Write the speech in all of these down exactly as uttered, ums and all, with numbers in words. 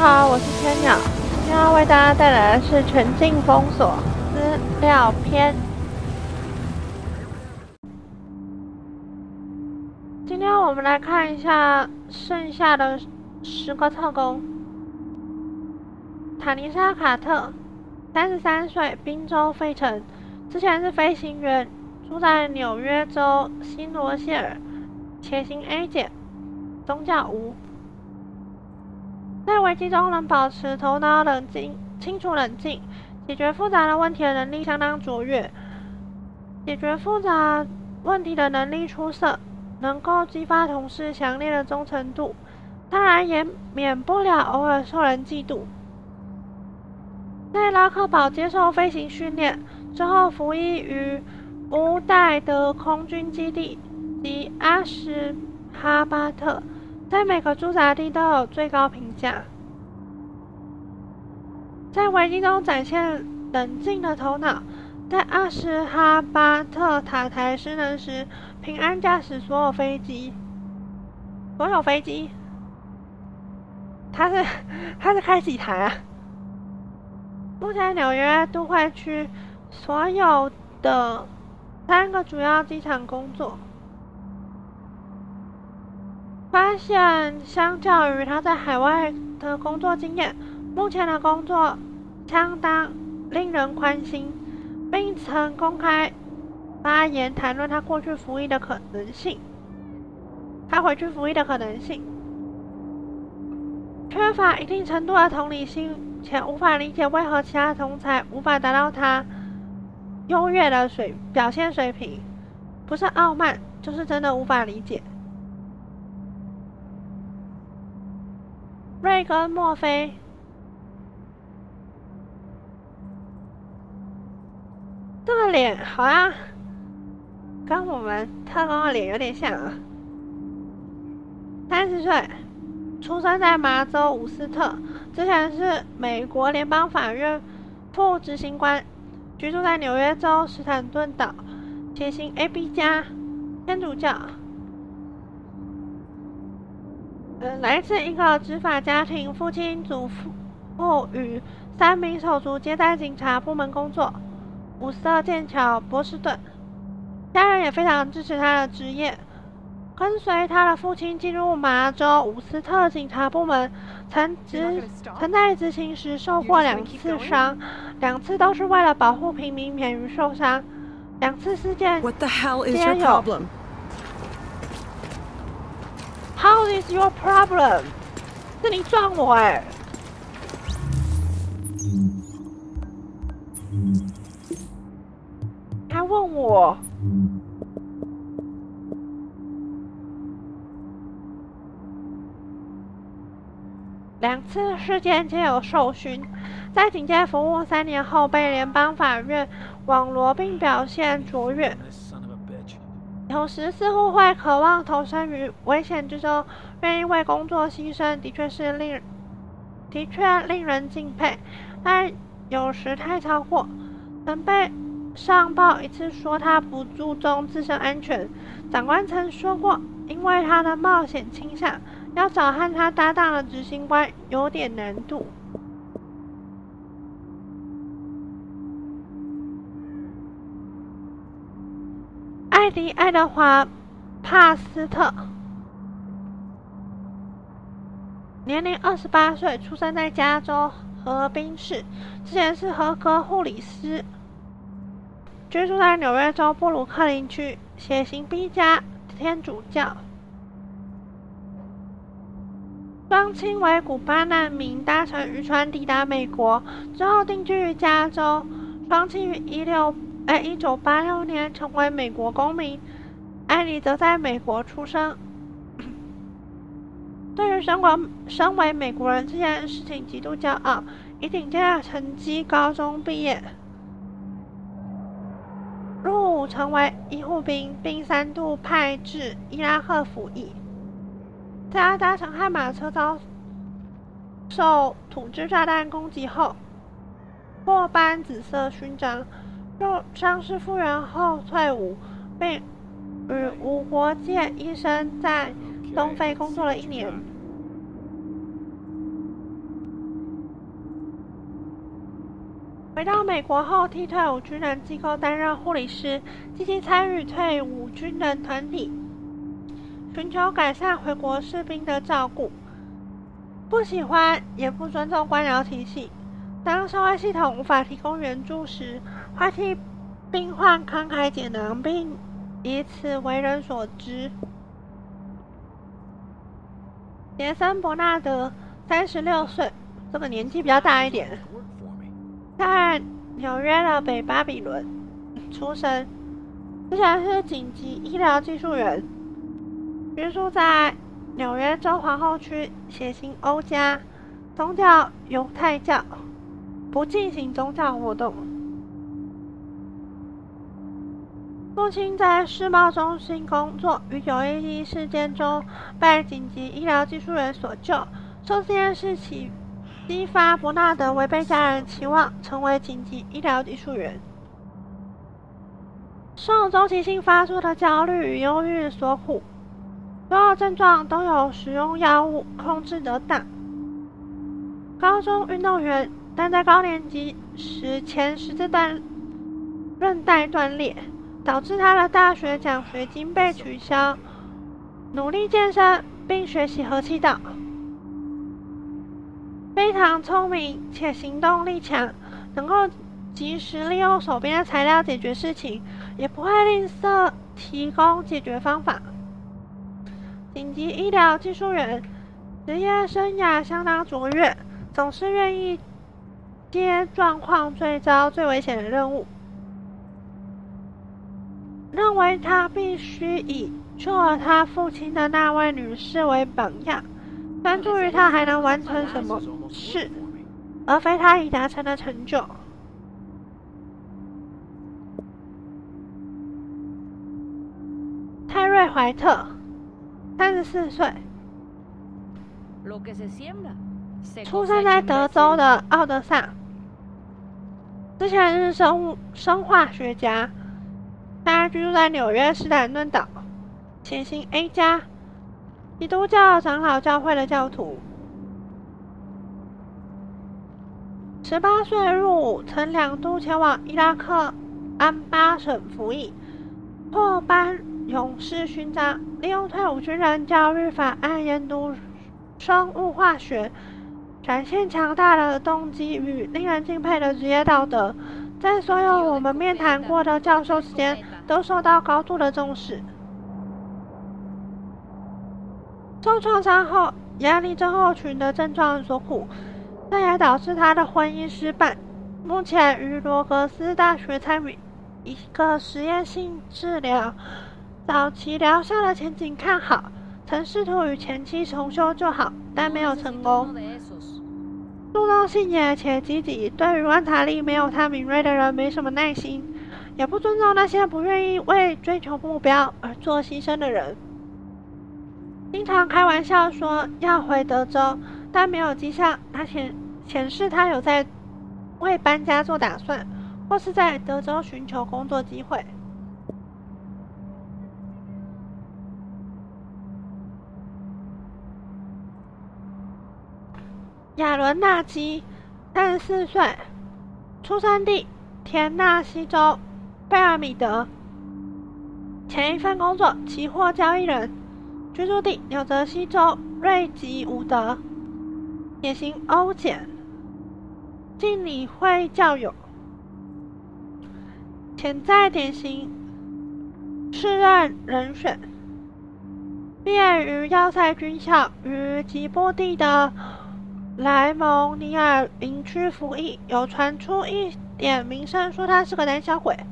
好，我是千鸟，今天要为大家带来的是《全境封锁》资料篇。今天我们来看一下剩下的十个特工。塔尼莎·卡特，三十三岁，宾州费城，之前是飞行员，住在纽约州新罗谢尔，且行 A 检，宗教无。在危机中能保持头脑冷静、清楚冷静，解决复杂的问题的能力相当卓越。解决复杂问题的能力出色，能够激发同事强烈的忠诚度，当然也免不了偶尔受人嫉妒。在拉克堡接受飞行训练之后，服役于乌代德空军基地及阿什哈巴特。在每个驻扎地都有最高评价。在危机中展现冷静的头脑，在阿什哈巴特塔台失能时，平安驾驶所有飞机。所有飞机？他是他是开几台啊？目前纽约都会区所有的三个主要机场工作。发现，相较于他在海外的工作经验，目前的工作相当令人宽心，并曾公开发言谈论他过去服役的可能性。他回去服役的可能性，缺乏一定程度的同理心，且无法理解为何其他同才无法达到他优越的水表现水平，不是傲慢，就是真的无法理解。瑞根·墨菲，这个脸好像跟我们特工的脸有点像啊。三十岁，出生在麻州伍斯特，之前是美国联邦法院副执行官，居住在纽约州史坦顿岛，且行 A B 加，天主教。呃，来自一个执法家庭，父亲、祖父与三名手足皆在警察部门工作。伍斯特剑桥、波士顿，家人也非常支持他的职业。跟随他的父亲进入麻州伍斯特警察部门，曾执曾在执勤时受过两次伤，两次都是为了保护平民免于受伤。两次事件皆有。How is your problem？ 是你撞我哎、欸！还问我？两次事件皆有受勋，在警界服务三年后被联邦法院网罗，并表现卓越。有时似乎会渴望投身于危险之中，愿意为工作牺牲，的确是令的确令人敬佩，但有时太超过。曾被上报一次说他不注重自身安全，长官曾说过，因为他的冒险倾向，要找和他搭档的执行官有点难度。艾迪·爱德华·帕斯特，年龄二十八岁，出生在加州河滨市，之前是合格护理师，居住在纽约州布鲁克林区，血型 B 加，天主教。双亲为古巴难民，搭乘渔船抵达美国，之后定居于加州。双亲于一六哎，一九八六年成为美国公民，艾莉则在美国出生。对于身为身为美国人这件事情极度骄傲，以顶尖的成绩高中毕业，入伍成为医护兵，并三度派至伊拉克服役。在他搭乘悍马车遭受土制炸弹攻击后，获颁紫色勋章。受伤势复原后退伍，并与无国界医生在东非工作了一年。 回到美国后，替退伍军人机构担任护理师，积极参与退伍军人团体，寻求改善回国士兵的照顾。不喜欢也不尊重官僚体系，当社会系统无法提供援助时，会替病患慷慨解囊，并以此为人所知。杰森·伯纳德，三十六岁，这个年纪比较大一点，在纽约的北巴比伦出生，之前是紧急医疗技术员，居住在纽约州皇后区，血型欧加，宗教犹太教，不进行宗教活动。父亲在世贸中心工作，于九一一事件中被紧急医疗技术员所救，受这件事起激发伯纳德违背家人期望，成为紧急医疗技术员。受周期性发作的焦虑与忧郁所苦，所有症状都有使用药物控制得当。高中运动员，但在高年级时前十字段韧带断裂，导致他的大学奖学金被取消。努力健身并学习和气道，非常聪明且行动力强，能够及时利用手边的材料解决事情，也不会吝啬提供解决方法。紧急医疗技术员职业生涯相当卓越，总是愿意接状况最糟、最危险的任务。认为他必须以救了他父亲的那位女士为榜样，专注于他还能完成什么事，而非他已达成的成就。泰瑞·怀特，三十四岁，出生在德州的奥德萨，之前是生物生化学家，现在居住在纽约斯坦顿岛，血型 A 加，基督教长老教会的教徒。十八岁入伍，曾两度前往伊拉克安巴省服役，获颁勇士勋章，利用退伍军人教育法案研读生物化学，展现强大的动机与令人敬佩的职业道德，在所有我们面谈过的教授之间都受到高度的重视。受创伤后压力症候群的症状所苦，这也导致他的婚姻失败。目前于罗格斯大学参与一个实验性治疗，早期疗效的前景看好，曾试图与前妻重修旧好，但没有成功。主动性也且积极，对于观察力没有他敏锐的人没什么耐心，也不尊重那些不愿意为追求目标而做牺牲的人。经常开玩笑说要回德州，但没有迹象他显显示他有在为搬家做打算，或是在德州寻求工作机会。亚伦·纳基，三十四岁，出生地田纳西州贝尔米德，前一份工作期货交易人，居住地纽泽西州瑞吉伍德，血型 O 减，敬礼会教友，潜在典型适任人选，毕业于要塞军校，于吉布地的莱蒙尼尔营区服役，有传出一点名声说他是个胆小鬼。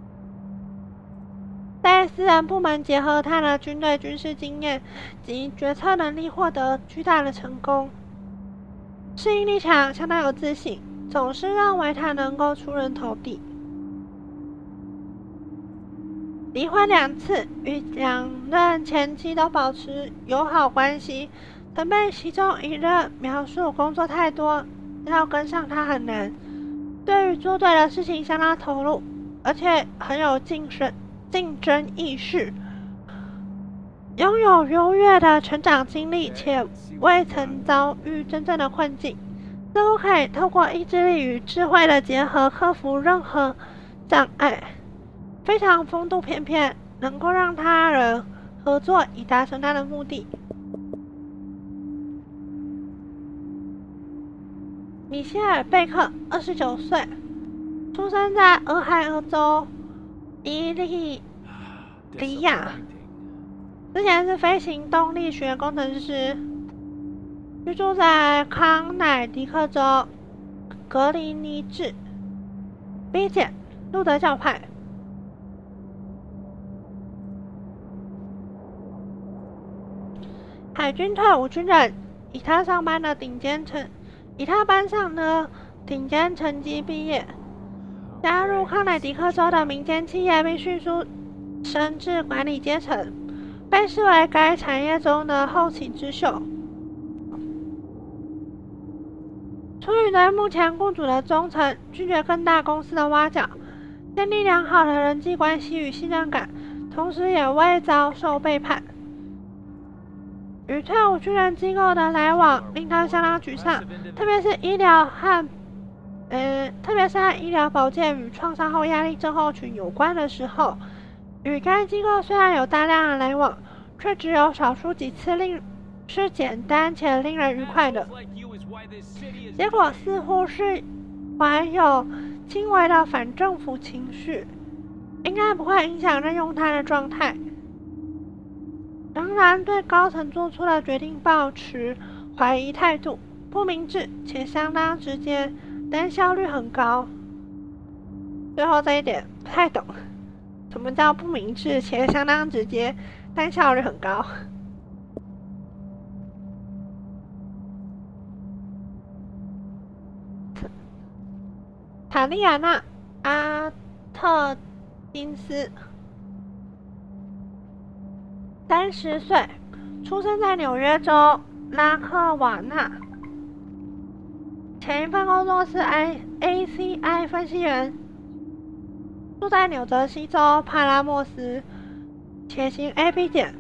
在私人部门结合他的军队军事经验及决策能力，获得巨大的成功。适应力强，相当有自信，总是认为他能够出人头地。离婚两次，与两任前妻都保持友好关系。曾被其中一任描述工作太多，要跟上他很难。对于做对的事情相当投入，而且很有竞争竞争意识，拥有优越的成长经历，且未曾遭遇真正的困境。 似乎可以透过意志力与智慧的结合克服任何障碍，非常风度翩翩，能够让他人合作以达成他的目的。米歇尔·贝克，二十九岁，出生在俄亥俄州伊利里亚，之前是飞行动力学工程师，居住在康乃狄克州格林尼治。B 减，路德教派。海军退伍军人，以他上班的顶尖成，以他班上的顶尖成绩毕业，加入康乃狄克州的民间企业，并迅速升至管理阶层，被视为该产业中的后起之秀。出于对目前雇主的忠诚，拒绝更大公司的挖角，建立良好的人际关系与信任感，同时也未遭受背叛。与退伍军人机构的来往令他相当沮丧，特别是医疗和，呃，特别是和医疗保健与创伤后压力症候群有关的时候。与该机构虽然有大量的来往，却只有少数几次令是简单且令人愉快的。结果似乎是怀有轻微的反政府情绪，应该不会影响任用他的状态。仍然对高层做出的决定抱持怀疑态度，不明智且相当直接，但效率很高。最后这一点不太懂，什么叫不明智且相当直接，但效率很高？塔利亚娜·阿特金斯，三十岁，出生在纽约州拉克瓦纳。前一份工作是 A C I 分析员，住在纽泽西州帕拉莫斯，且行 A B 检，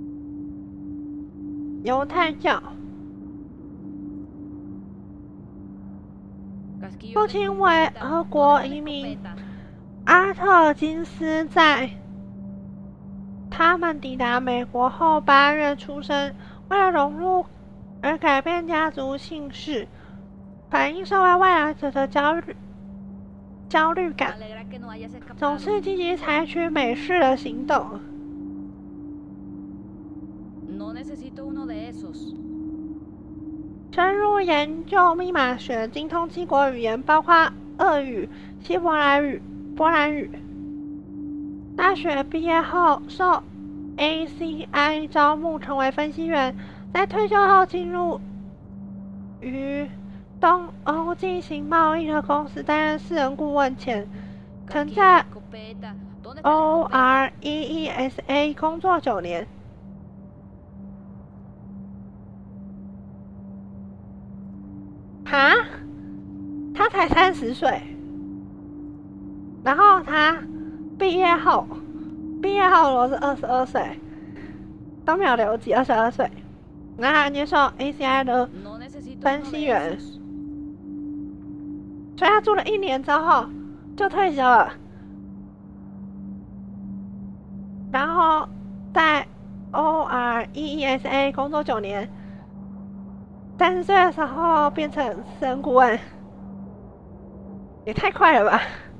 犹太教。父亲为俄国移民，阿特金斯在他们抵达美国后八月出生，为了融入而改变家族姓氏，反映身为外来者的焦虑焦虑感，总是积极采取美式的行动。深入研究密码学，精通七国语言，包括俄语、希伯来语、波兰语。大学毕业后受 A C I 招募成为分析员，在退休后进入于东欧进行贸易的公司担任私人顾问前，曾在 O R E E S A 工作九年。哈，他才三十岁，然后他毕业后，毕业后我是二十二岁，都没有留级，二十二岁，然后他接受 A C I 的分析员，所以他做了一年之后就退休了，然后在 O R E E S A 工作九年。三十岁的时候变成私人顾问，也太快了吧！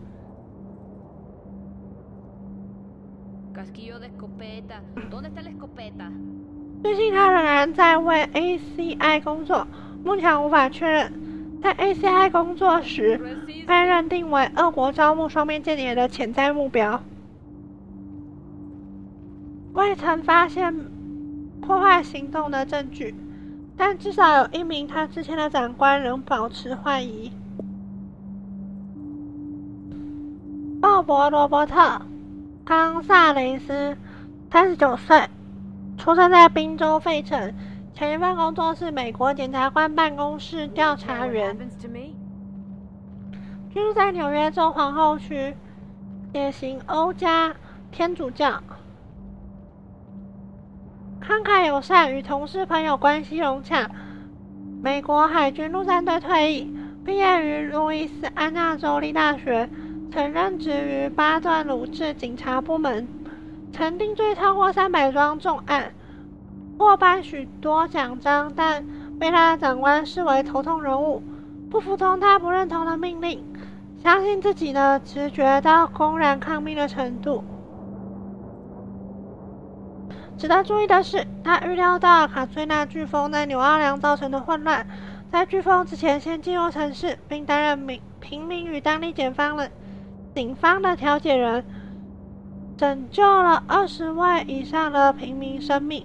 最近他仍然在为 A C I 工作，目前无法确认。在 A C I 工作时，被认定为俄国招募双面间谍的潜在目标。未曾发现破坏行动的证据。但至少有一名他之前的长官仍保持怀疑。鲍勃·罗伯特·冈萨雷斯，三十九岁，出生在宾州费城，前一份工作是美国检察官办公室调查员，居住在纽约州皇后区，也行欧加天主教。慷慨友善，与同事朋友关系融洽， 美国海军陆战队退役，毕业于路易斯安那州立大学，曾任职于巴顿鲁治警察部门，曾定罪超过三百桩重案，获颁许多奖章，但被他的长官视为头痛人物，不服从他不认同的命令，相信自己的直觉到公然抗命的程度。值得注意的是，他预料到卡翠娜飓风在纽奥良造成的混乱，在飓风之前先进入城市，并担任民平民与当地警方的警方的调解人，拯救了二十位以上的平民生命。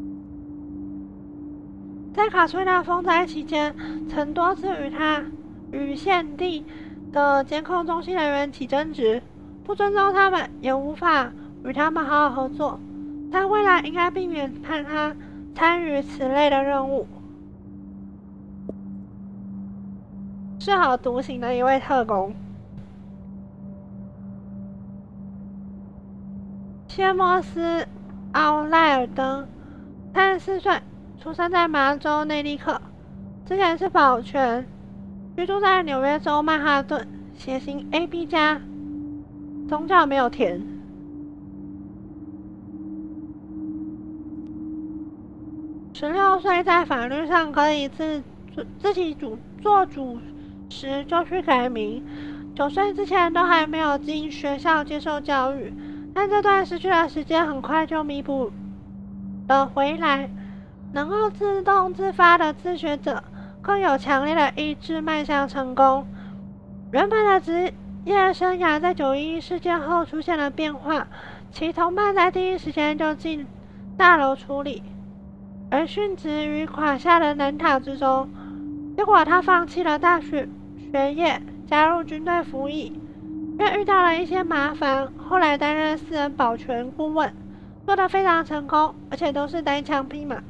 在卡翠娜风灾期间，曾多次与他与现地的监控中心人员起争执，不尊重他们，也无法与他们好好合作。但未来应该避免让他参与此类的任务。适合独行的一位特工。谢莫斯·奥赖尔登，三十四岁，出生在麻州内利克，之前是保全，居住在纽约州曼哈顿，血型 A B 加，宗教没有填。十六岁，在法律上可以自自己主做主时就去改名。九岁之前都还没有进学校接受教育，但这段失去的时间很快就弥补了回来。能够自动自发的自学者，更有强烈的意志迈向成功。原本的职业生涯在九一一事件后出现了变化，其同伴在第一时间就进大楼处理。而殉职于垮下的南塔之中，结果他放弃了大学学业，加入军队服役，却遇到了一些麻烦，后来担任私人保全顾问，做得非常成功，而且都是单枪匹马。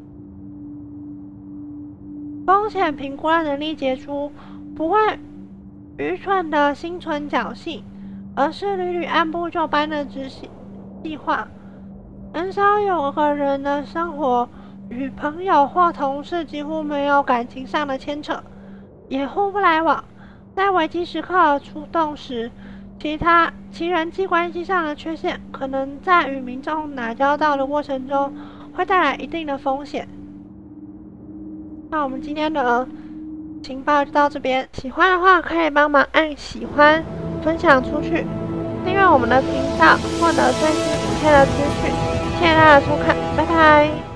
风险评估的能力杰出，不会愚蠢的心存侥幸，而是屡屡按部就班的执行计划。很少有个人的生活与朋友或同事几乎没有感情上的牵扯，也互不来往。在危机时刻出动时，其他其人际关系上的缺陷，可能在与民众打交道的过程中，会带来一定的风险。那我们今天的情报就到这边，喜欢的话可以帮忙按喜欢、分享出去，订阅我们的频道，获得最新影片的资讯。谢谢大家的收看，拜拜。